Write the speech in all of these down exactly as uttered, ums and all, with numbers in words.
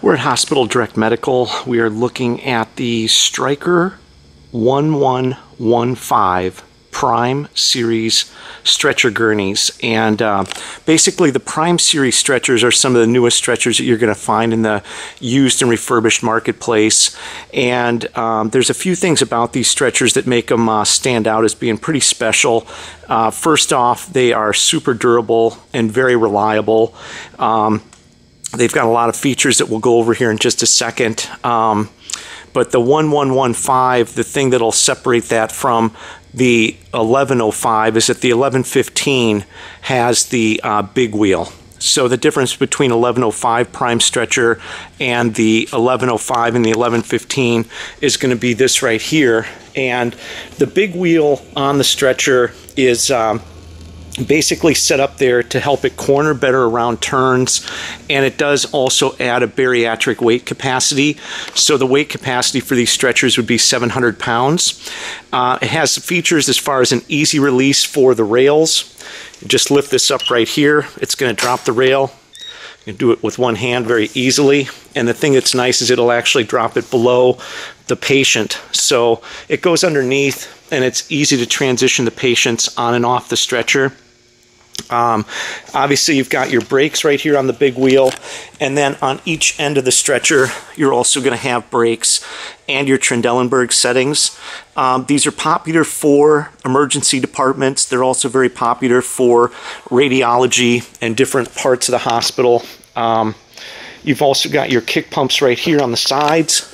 We're at Hospital Direct Medical. We are looking at the Stryker one one one five Prime Series stretcher gurneys, and uh, basically the Prime Series stretchers are some of the newest stretchers that you're going to find in the used and refurbished marketplace. And um, there's a few things about these stretchers that make them uh, stand out as being pretty special. Uh, first off, they are super durable and very reliable. Um, they've got a lot of features that we'll go over here in just a second. Um, but the one one one five, the thing that'll separate that from the eleven oh five is that the eleven fifteen has the uh, big wheel. So the difference between eleven oh five Prime stretcher and the eleven oh five and the eleven fifteen is going to be this right here. And the big wheel on the stretcher is um, basically set up there to help it corner better around turns, and it does also add a bariatric weight capacity. So the weight capacity for these stretchers would be seven hundred pounds. Uh, it has features as far as an easy release for the rails. You just lift this up right here, it's going to drop the rail. You can do it with one hand very easily, and the thing that's nice is it'll actually drop it below the patient, so it goes underneath and it's easy to transition the patients on and off the stretcher. Um, obviously you've got your brakes right here on the big wheel, and then on each end of the stretcher you're also going to have brakes and your Trendelenburg settings. Um, these are popular for emergency departments. They're also very popular for radiology and different parts of the hospital. Um, you've also got your kick pumps right here on the sides,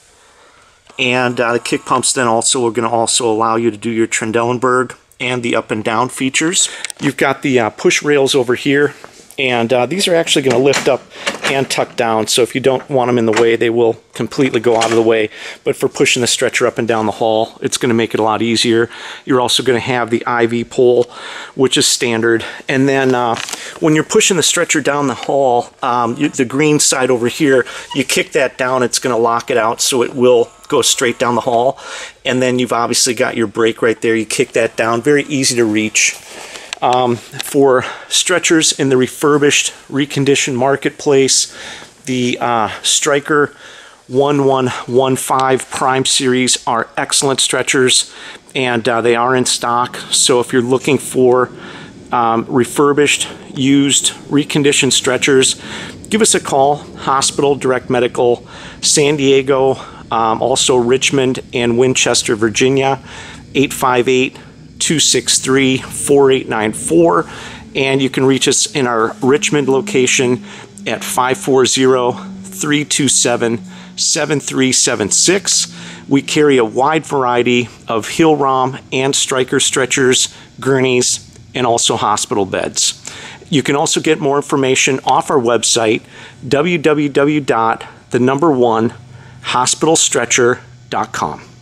and uh, the kick pumps then also are going to also allow you to do your Trendelenburg and the up and down features. You've got the uh, push rails over here, and uh, these are actually going to lift up and tuck down, so if you don't want them in the way, they will completely go out of the way. But for pushing the stretcher up and down the hall, it's going to make it a lot easier. You're also going to have the I V pole, which is standard. And then uh, when you're pushing the stretcher down the hall, um, you, the green side over here, you kick that down, it's going to lock it out, so it will go straight down the hall. And then you've obviously got your brake right there. You kick that down, very easy to reach. Um, for stretchers in the refurbished, reconditioned marketplace, the uh, Stryker one one one five Prime Series are excellent stretchers, and uh, they are in stock. So if you're looking for um, refurbished, used, reconditioned stretchers, give us a call. Hospital Direct Medical, San Diego, um, also Richmond and Winchester, Virginia, eight five eight, two six three, four eight nine four, and you can reach us in our Richmond location at five four zero, three two seven, seven three seven six. We carry a wide variety of Hill-Rom and Stryker stretchers, gurneys, and also hospital beds. You can also get more information off our website, w w w dot the number one hospital stretcher dot com.